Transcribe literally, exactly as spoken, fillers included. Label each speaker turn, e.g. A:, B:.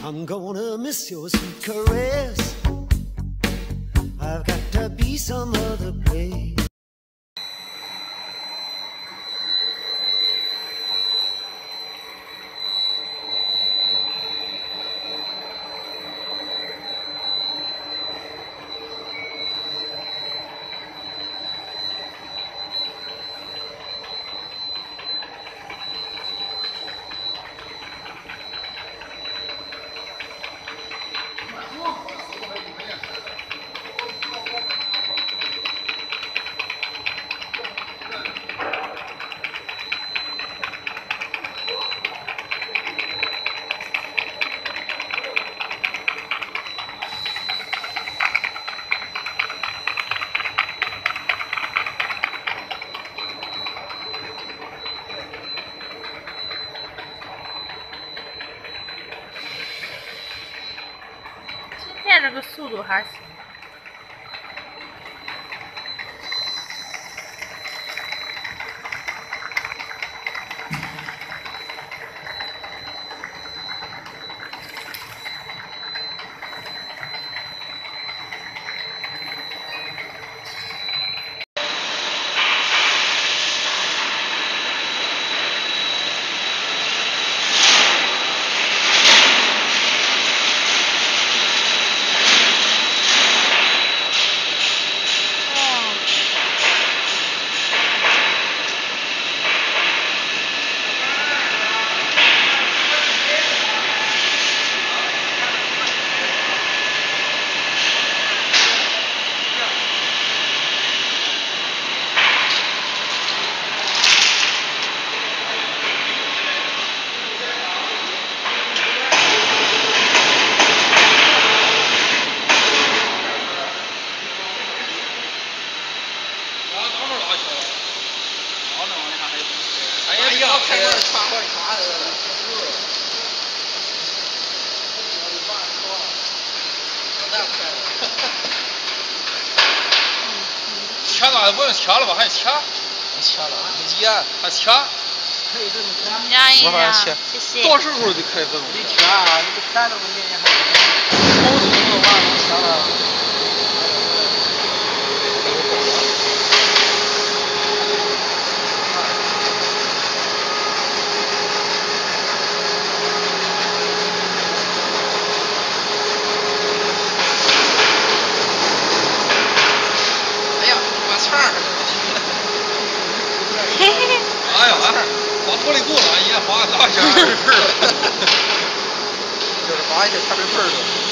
A: I'm gonna miss your sweet caress. I've got to be some other place.
B: 这个速度还行。
C: 开罐刷罐刷的，那快了。
D: 掐那不用掐了吧？还掐？
C: 掐了，没急啊，
D: 还掐？
C: 可以这么掐。
B: 压一压，谢谢。
D: 到时候就可以这么。
C: 你掐，你不掐这么年年还好几个完了掐了。
D: 哎呀，往土里过了，也花大钱二十盆了，
C: 就是花一些特别盆儿的。